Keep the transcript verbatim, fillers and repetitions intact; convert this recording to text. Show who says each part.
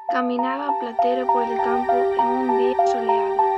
Speaker 1: Caminaba Platero por el campo en un día soleado.